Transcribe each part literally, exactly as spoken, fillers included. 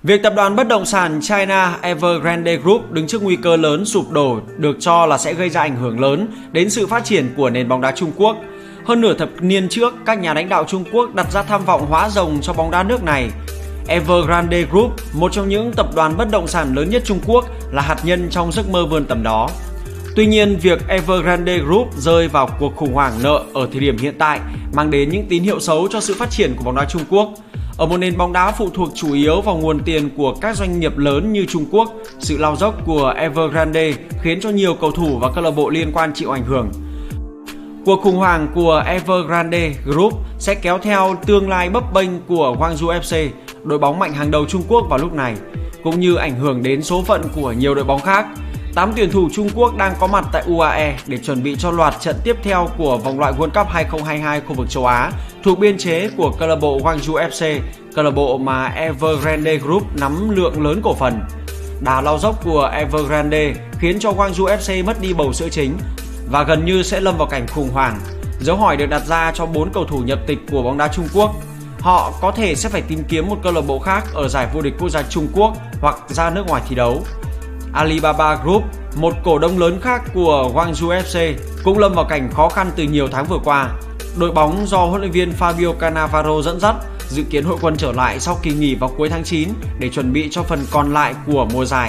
Việc tập đoàn bất động sản China Evergrande Group đứng trước nguy cơ lớn sụp đổ được cho là sẽ gây ra ảnh hưởng lớn đến sự phát triển của nền bóng đá Trung Quốc. Hơn nửa thập niên trước, các nhà lãnh đạo Trung Quốc đặt ra tham vọng hóa rồng cho bóng đá nước này. Evergrande Group, một trong những tập đoàn bất động sản lớn nhất Trung Quốc, là hạt nhân trong giấc mơ vươn tầm đó. Tuy nhiên, việc Evergrande Group rơi vào cuộc khủng hoảng nợ ở thời điểm hiện tại mang đến những tín hiệu xấu cho sự phát triển của bóng đá Trung Quốc. Ở một nền bóng đá phụ thuộc chủ yếu vào nguồn tiền của các doanh nghiệp lớn như Trung Quốc, sự lao dốc của Evergrande khiến cho nhiều cầu thủ và câu lạc bộ liên quan chịu ảnh hưởng. Cuộc khủng hoảng của Evergrande Group sẽ kéo theo tương lai bấp bênh của Guangzhou ép xê, đội bóng mạnh hàng đầu Trung Quốc vào lúc này, cũng như ảnh hưởng đến số phận của nhiều đội bóng khác. tám tuyển thủ Trung Quốc đang có mặt tại u a e để chuẩn bị cho loạt trận tiếp theo của vòng loại World Cup hai không hai hai khu vực châu Á thuộc biên chế của câu lạc bộ Guangzhou ép xê, câu lạc bộ mà Evergrande Group nắm lượng lớn cổ phần. Đà lao dốc của Evergrande khiến cho Guangzhou ép xê mất đi bầu sữa chính và gần như sẽ lâm vào cảnh khủng hoảng. Dấu hỏi được đặt ra cho bốn cầu thủ nhập tịch của bóng đá Trung Quốc. Họ có thể sẽ phải tìm kiếm một câu lạc bộ khác ở giải vô địch quốc gia Trung Quốc hoặc ra nước ngoài thi đấu. Alibaba Group, một cổ đông lớn khác của Guangzhou ép xê, cũng lâm vào cảnh khó khăn từ nhiều tháng vừa qua. Đội bóng do huấn luyện viên Fabio Cannavaro dẫn dắt dự kiến hội quân trở lại sau kỳ nghỉ vào cuối tháng chín để chuẩn bị cho phần còn lại của mùa giải.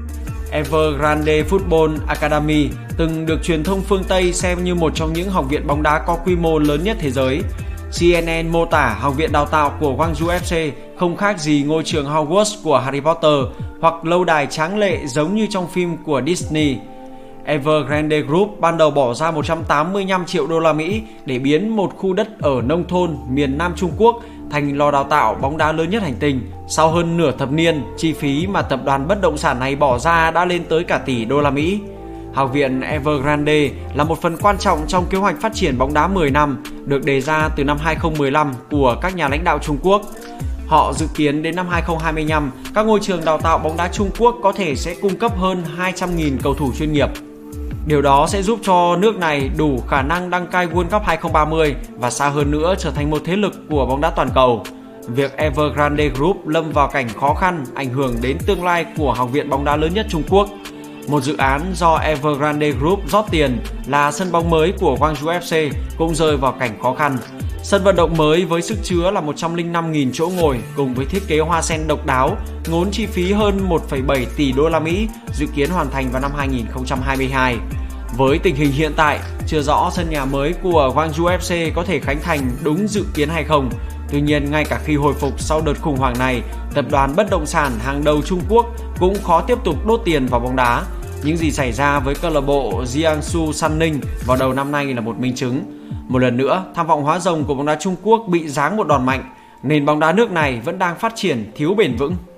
Evergrande Football Academy từng được truyền thông phương Tây xem như một trong những học viện bóng đá có quy mô lớn nhất thế giới. xê en en mô tả học viện đào tạo của Guangzhou ép xê không khác gì ngôi trường Hogwarts của Harry Potter hoặc lâu đài tráng lệ giống như trong phim của Disney. Evergrande Group ban đầu bỏ ra một trăm tám mươi lăm triệu đô la Mỹ để biến một khu đất ở nông thôn miền Nam Trung Quốc thành lò đào tạo bóng đá lớn nhất hành tinh. Sau hơn nửa thập niên, chi phí mà tập đoàn bất động sản này bỏ ra đã lên tới cả tỷ đô la Mỹ. Học viện Evergrande là một phần quan trọng trong kế hoạch phát triển bóng đá mười năm được đề ra từ năm hai không một lăm của các nhà lãnh đạo Trung Quốc. Họ dự kiến đến năm hai không hai lăm, các ngôi trường đào tạo bóng đá Trung Quốc có thể sẽ cung cấp hơn hai trăm nghìn cầu thủ chuyên nghiệp. Điều đó sẽ giúp cho nước này đủ khả năng đăng cai World Cup hai không ba mươi và xa hơn nữa trở thành một thế lực của bóng đá toàn cầu. Việc Evergrande Group lâm vào cảnh khó khăn ảnh hưởng đến tương lai của học viện bóng đá lớn nhất Trung Quốc. Một dự án do Evergrande Group rót tiền là sân bóng mới của Guangzhou ép xê cũng rơi vào cảnh khó khăn. Sân vận động mới với sức chứa là một trăm lẻ năm nghìn chỗ ngồi cùng với thiết kế hoa sen độc đáo, ngốn chi phí hơn một phẩy bảy tỷ đô la Mỹ, dự kiến hoàn thành vào năm hai nghìn không trăm hai mươi hai. Với tình hình hiện tại, chưa rõ sân nhà mới của Guangzhou ép xê có thể khánh thành đúng dự kiến hay không. Tuy nhiên, ngay cả khi hồi phục sau đợt khủng hoảng này, tập đoàn bất động sản hàng đầu Trung Quốc cũng khó tiếp tục đốt tiền vào bóng đá. Những gì xảy ra với câu lạc bộ Jiangsu Sunning vào đầu năm nay là một minh chứng. Một lần nữa, tham vọng hóa rồng của bóng đá Trung Quốc bị giáng một đòn mạnh. Nền bóng đá nước này vẫn đang phát triển thiếu bền vững.